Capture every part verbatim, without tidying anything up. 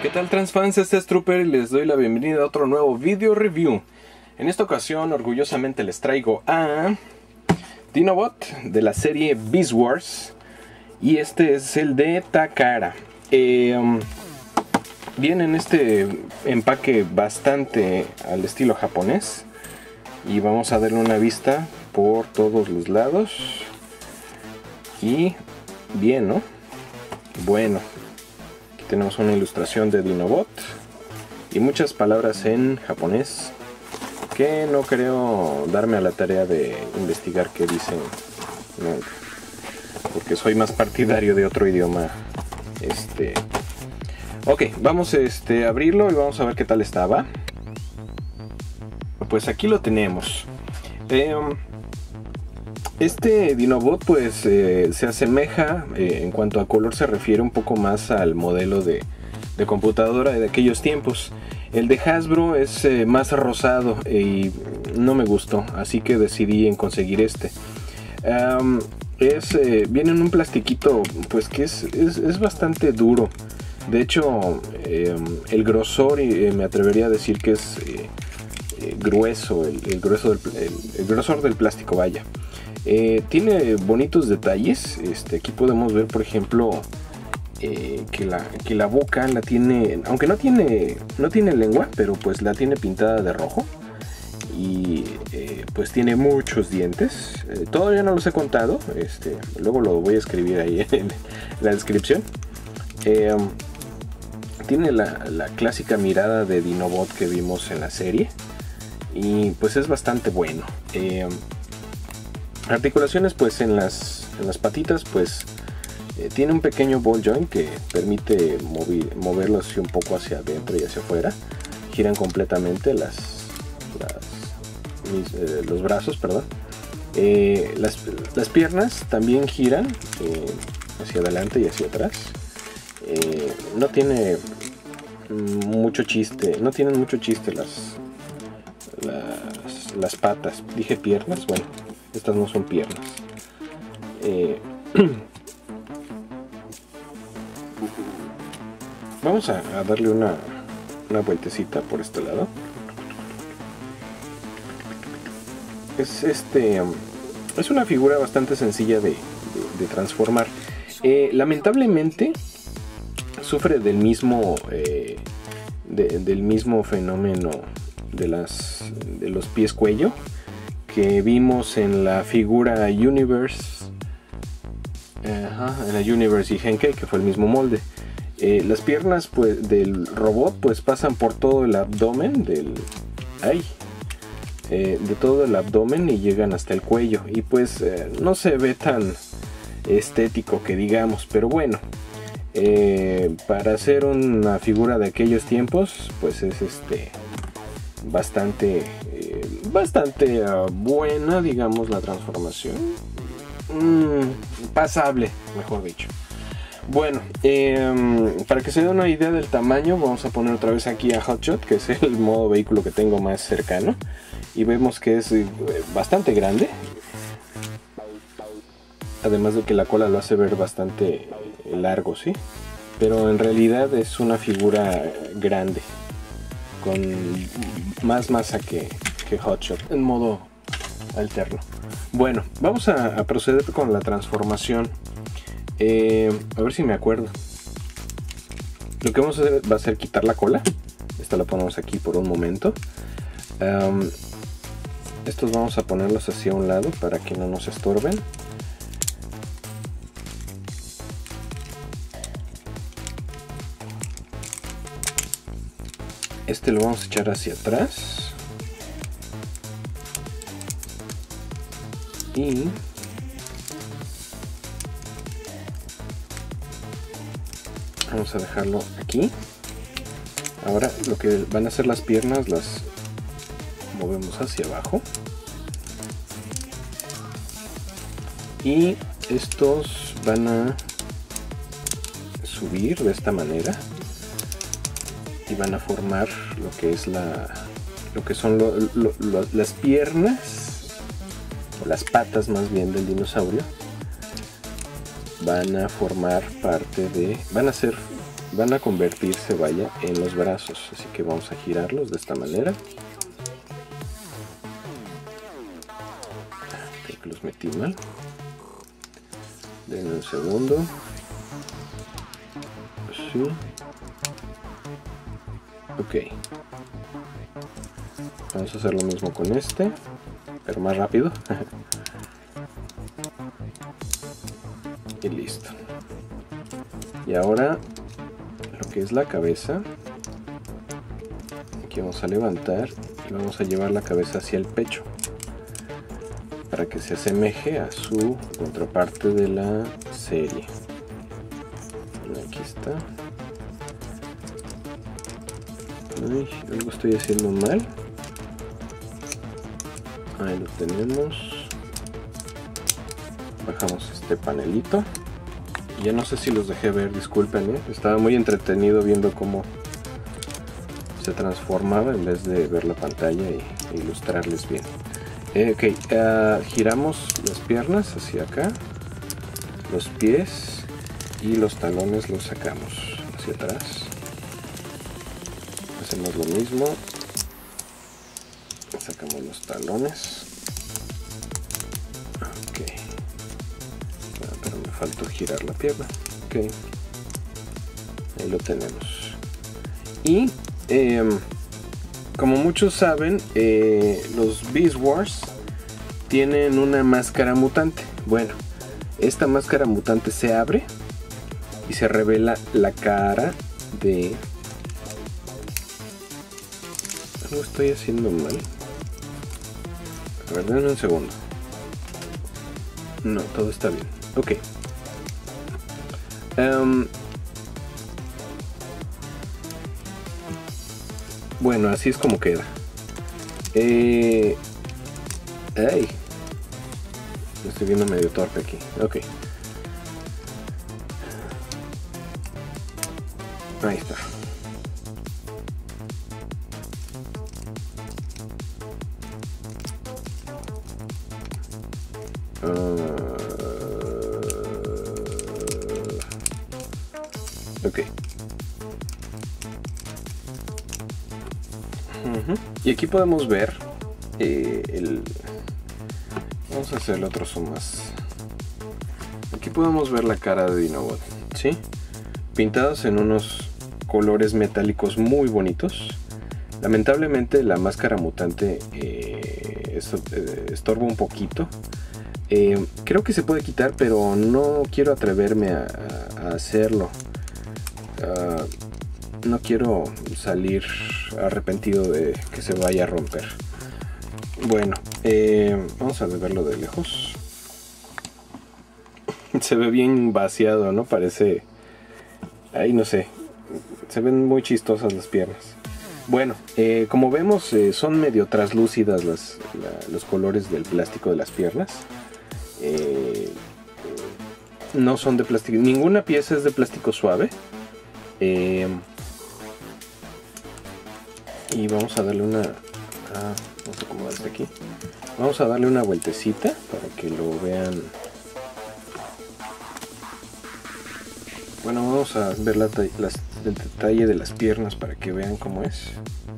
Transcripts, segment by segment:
¿Qué tal, transfans? Este es Trooper y les doy la bienvenida a otro nuevo video review. En esta ocasión, orgullosamente les traigo a Dinobot de la serie Beast Wars. Y este es el de Takara. Eh, viene en este empaque bastante al estilo japonés. Y vamos a darle una vista por todos los lados. Y bien, ¿no? Bueno. Tenemos una ilustración de Dinobot y muchas palabras en japonés que no creo darme a la tarea de investigar qué dicen nunca, porque soy más partidario de otro idioma. Este, ok, vamos este, a abrirlo y vamos a ver qué tal estaba. Pues aquí lo tenemos. Eh, Este Dinobot pues eh, se asemeja, eh, en cuanto a color se refiere un poco más al modelo de, de computadora de aquellos tiempos. El de Hasbro es eh, más rosado y no me gustó, así que decidí en conseguir este. Um, es, eh, viene en un plastiquito pues que es, es, es bastante duro. De hecho eh, el grosor, eh, me atrevería a decir que es eh, eh, grueso, el, el, grueso del, el, el grosor del plástico, vaya. Eh, tiene bonitos detalles. Este, aquí podemos ver, por ejemplo, eh, que, la, que la boca la tiene, aunque no tiene, no tiene lengua, pero pues la tiene pintada de rojo. Y eh, pues tiene muchos dientes. Eh, todavía no los he contado. Este, luego lo voy a escribir ahí en la descripción. Eh, tiene la, la clásica mirada de Dinobot que vimos en la serie. Y pues es bastante bueno. Eh, Articulaciones pues en las, en las patitas pues eh, tiene un pequeño ball joint que permite mover, moverlos un poco hacia adentro y hacia afuera. Giran completamente las, las mis, eh, los brazos, perdón. Eh, las, las piernas también giran eh, hacia adelante y hacia atrás. Eh, no tiene mucho chiste, no tienen mucho chiste las, las, las patas. Dije piernas, bueno. Estas no son piernas. Eh, vamos a, a darle una, una vueltecita por este lado. Es este es una figura bastante sencilla de, de, de transformar. Eh, lamentablemente sufre del mismo eh, de, del mismo fenómeno de las de los pies cuello que vimos en la figura Universe, ajá, en la Universe y Henkei, que fue el mismo molde. Eh, las piernas pues, del robot pues pasan por todo el abdomen del, ay, eh, de todo el abdomen y llegan hasta el cuello. Y pues eh, no se ve tan estético que digamos, pero bueno, eh, para hacer una figura de aquellos tiempos, pues es este bastante eh, bastante uh, buena, digamos, la transformación. Mm, pasable, mejor dicho. Bueno, eh, para que se den una idea del tamaño, vamos a poner otra vez aquí a Hotshot, que es el modo vehículo que tengo más cercano, y vemos que es eh, bastante grande, además de que la cola lo hace ver bastante largo, ¿sí? Pero en realidad es una figura grande, con más masa que, que Hotshot, en modo alterno. Bueno, vamos a, a proceder con la transformación. Eh, a ver si me acuerdo. Lo que vamos a hacer va a ser quitar la cola. Esta la ponemos aquí por un momento. Um, estos vamos a ponerlos hacia un lado para que no nos estorben. Este lo vamos a echar hacia atrás. Y vamos a dejarlo aquí. Ahora lo que van a hacer las piernas las movemos hacia abajo. Y estos van a subir de esta manera. Y van a formar lo que es la lo que son lo, lo, lo, las piernas o las patas más bien del dinosaurio. Van a formar parte de van a ser van a convertirse, vaya, en los brazos. Así que vamos a girarlos de esta manera. Creo que los metí mal. Denme un segundo. Sí. Ok. Vamos a hacer lo mismo con este, pero más rápido. Y listo. Y ahora lo que es la cabeza, aquí vamos a levantar y vamos a llevar la cabeza hacia el pecho para que se asemeje a su contraparte de la serie. Aquí está. Ay, algo estoy haciendo mal. Ahí lo tenemos. Bajamos este panelito. Ya no sé si los dejé ver, disculpen, ¿eh? Estaba muy entretenido viendo cómo se transformaba en vez de ver la pantalla y ilustrarles bien. Eh, ok, uh, giramos las piernas hacia acá, los pies y los talones los sacamos hacia atrás. Hacemos lo mismo, sacamos los talones. Ok, ah, pero me faltó girar la pierna. Ok, ahí lo tenemos. Y eh, como muchos saben, eh, los Beast Wars tienen una máscara mutante. Bueno, esta máscara mutante se abre y se revela la cara de... Algo estoy haciendo mal. A ver, denme un segundo. No, todo está bien. Ok. Um, bueno, así es como queda. Eh... Ay. Me estoy viendo medio torpe aquí. Ok. Ahí está. Uh, ok. Uh-huh. Y aquí podemos ver eh, el... Vamos a hacer el otro zoom más. Aquí podemos ver la cara de Dinobot, ¿sí? Pintados en unos colores metálicos muy bonitos. Lamentablemente la máscara mutante eh, esto, eh, estorba un poquito. Eh, creo que se puede quitar, pero no quiero atreverme a, a hacerlo. Uh, no quiero salir arrepentido de que se vaya a romper. Bueno, eh, vamos a verlo de lejos. Se ve bien vaciado, ¿no? Parece... Ahí no sé. Se ven muy chistosas las piernas. Bueno, eh, como vemos, eh, son medio translúcidas las, la, los colores del plástico de las piernas. Eh, no son de plástico. Ninguna pieza es de plástico suave. Eh, y vamos a darle una... Ah, vamos a acomodar este aquí. Vamos a darle una vueltecita para que lo vean. Bueno, vamos a ver la, las, el detalle de las piernas para que vean cómo es.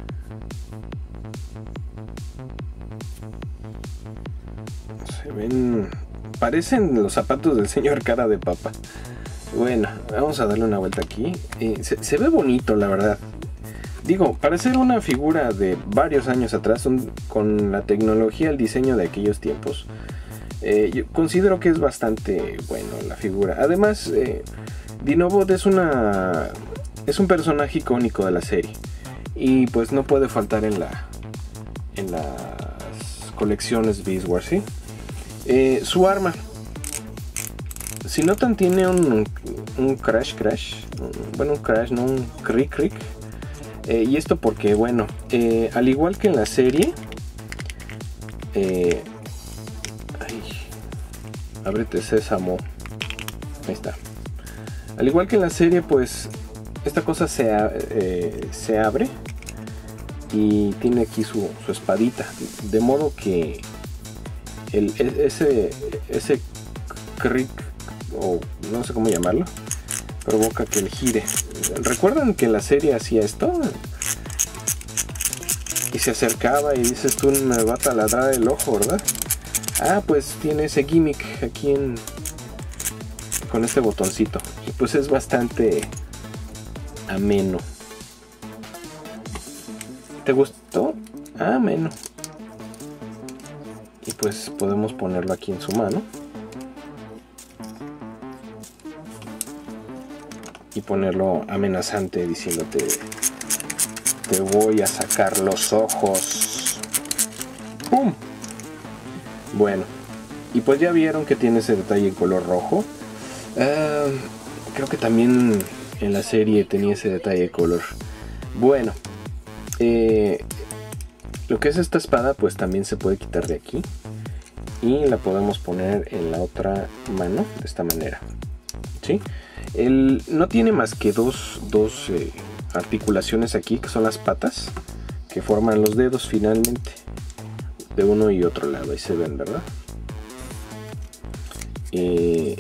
Se ven... Parecen los zapatos del señor cara de papa. Bueno, vamos a darle una vuelta aquí. Eh, se, se ve bonito, la verdad. Digo, para ser una figura de varios años atrás, un, con la tecnología, el diseño de aquellos tiempos, eh, yo considero que es bastante bueno la figura. Además, eh, Dinobot es una es un personaje icónico de la serie y pues no puede faltar en la en las colecciones Beast Wars, ¿sí? Eh, su arma, si notan, tiene un, un crash crash, bueno, un crash, no un crick crick. Eh, y esto porque, bueno, eh, al igual que en la serie, eh, ay, ábrete sésamo, ahí está. Al igual que en la serie, pues esta cosa se, eh, se abre y tiene aquí su, su espadita, de modo que el, ese, ese crick, o no sé cómo llamarlo, provoca que él gire. ¿Recuerdan que la serie hacía esto? Y se acercaba y dices tú, me va a taladrar el ojo, ¿verdad? Ah, pues tiene ese gimmick aquí en con este botoncito. Y pues es bastante ameno. ¿Te gustó? Ameno. Y pues podemos ponerlo aquí en su mano. Y ponerlo amenazante diciéndote: te voy a sacar los ojos. ¡Pum! Bueno, y pues ya vieron que tiene ese detalle en color rojo. Uh, creo que también en la serie tenía ese detalle de color. Bueno, eh, lo que es esta espada pues también se puede quitar de aquí. Y la podemos poner en la otra mano de esta manera. ¿Sí? El, no tiene más que dos, dos eh, articulaciones aquí, que son las patas, que forman los dedos finalmente, de uno y otro lado. Ahí se ven, ¿verdad? Eh,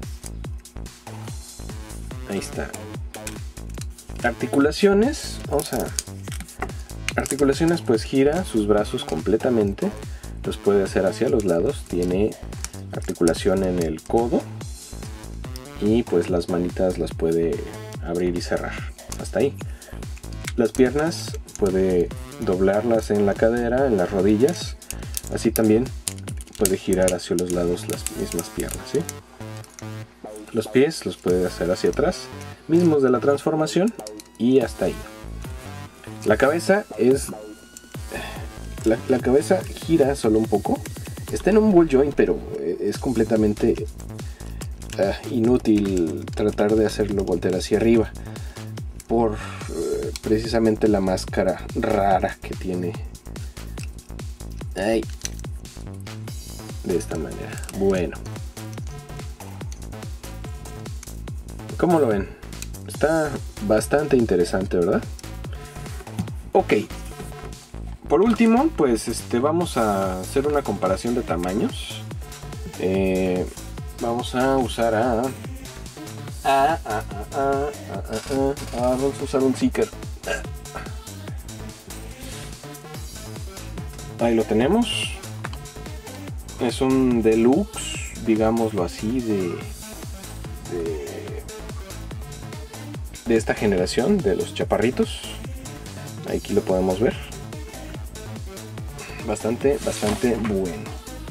ahí está. Articulaciones, vamos a... Articulaciones, pues gira sus brazos completamente. Los puede hacer hacia los lados. Tiene articulación en el codo. Y pues las manitas las puede abrir y cerrar. Hasta ahí. Las piernas puede doblarlas en la cadera, en las rodillas. Así también puede girar hacia los lados las mismas piernas, ¿sí? Los pies los puede hacer hacia atrás, mismos de la transformación, y hasta ahí. La cabeza es... La, la cabeza gira solo un poco. Está en un ball joint, pero es completamente uh, inútil tratar de hacerlo voltear hacia arriba. Por uh, precisamente la máscara rara que tiene. Ay. De esta manera. Bueno. ¿Cómo lo ven? Está bastante interesante, ¿verdad? Ok. Por último, pues este, vamos a hacer una comparación de tamaños. Eh, vamos a usar a... Ah, ah, ah, ah, ah, ah, ah, ah, vamos a usar un Seeker. Ahí lo tenemos. Es un deluxe, digámoslo así, de, de de esta generación de los chaparritos. Aquí lo podemos ver. Bastante, bastante bueno.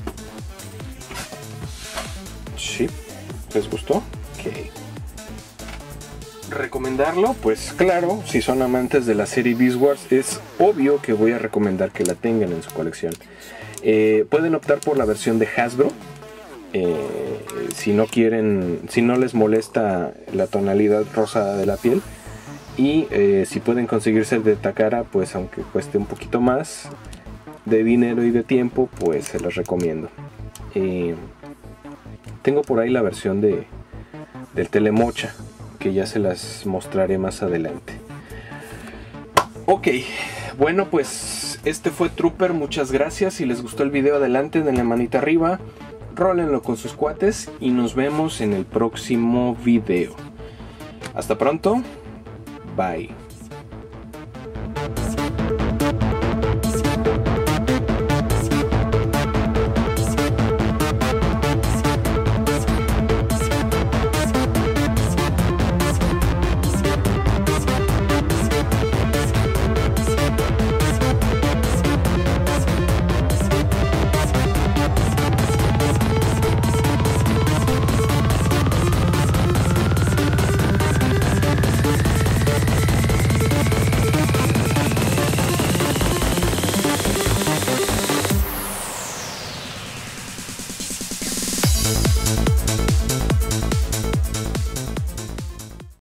Sí, ¿les gustó? Ok. ¿Recomendarlo? Pues claro, si son amantes de la serie Beast Wars, es obvio que voy a recomendar que la tengan en su colección. Eh, pueden optar por la versión de Hasbro. Eh, si no quieren, si no les molesta la tonalidad rosada de la piel, y eh, si pueden conseguirse el de Takara, pues aunque cueste un poquito más de dinero y de tiempo, pues se los recomiendo. Eh, tengo por ahí la versión de del Telemocha, que ya se las mostraré más adelante. Ok, bueno, pues este fue Trooper. Muchas gracias. Si les gustó el video, adelante, denle manita arriba, rólenlo con sus cuates y nos vemos en el próximo video. Hasta pronto. Bye.